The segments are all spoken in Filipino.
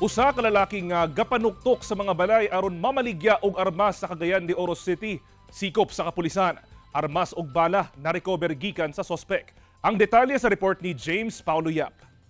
Usa ka lalaki nga gapanuktok sa mga balay aron mamaligya og armas sa Cagayan de Oro City. Sikop sa kapulisan, armas og bala na recover gikan sa sospek. Ang detalye sa report ni James Paulo Yap.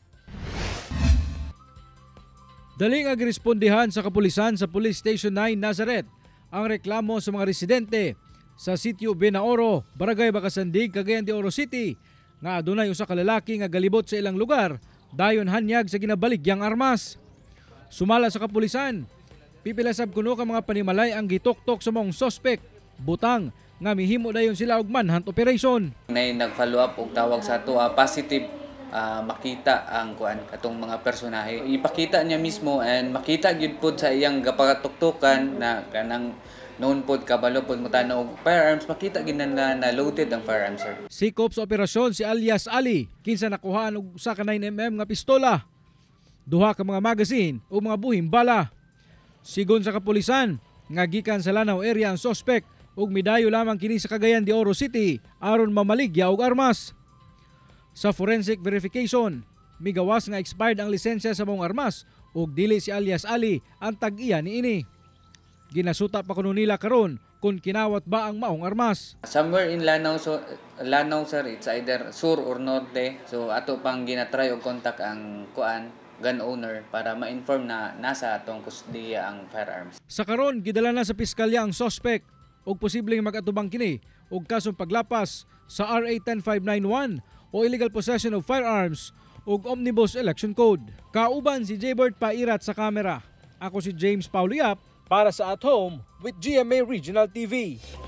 Daling agrespondihan sa kapulisan sa Police Station 9 Nazareth ang reklamo sa mga residente sa sitio Benaoro, Barangay Bacasandig, Cagayan de Oro City nga adunay usa ka lalaki nga galibot sa ilang lugar dayon hanyag sa ginabaligyang armas. Sumala sa kapulisan, pipilasab kuno ka mga panimalay ang gituktok sa mong sospek, butang nga mihimo dayon sila og manhunt operation. Nag-follow up og tawag sa ato positive makita ang katong mga personahe. Ipakita niya mismo and makita gyud pod sa iyang gapatuktukan na kanang noon pod kabalo pod mo tanaw og firearms, makita gid na loaded ang firearms, sir. Sikop sa operasyon si alias Ali, kinsa nakuhaan og usa ka 9mm nga pistola, duha ka mga magazine o mga buhing bala. Sigon sa kapulisan, nga gikan sa Lanao area ang sospek ug midayo lamang kini sa Cagayan de Oro City aron mamaligya og armas. Sa forensic verification, migawas nga expired ang lisensya sa mong armas ug dili si alias Ali ang tag-iya niini. Ginasuta pa kuno nila karon kung kinawat ba ang maong armas. Somewhere in Lanao, Lanao sir, it's either sur or norte. So ato pang ginatry og contact ang gun owner para ma-inform na nasa atong kusdiya ang firearms. Sa karon gidala na sa piskalya ang suspect ug posibleng mag-atubang kini og kasong paglapas sa RA 10591 o illegal possession of firearms ug Omnibus Election Code. Kauban si Jaybert Pairat sa kamera. Ako si James Paulo Yap para sa At Home with GMA Regional TV.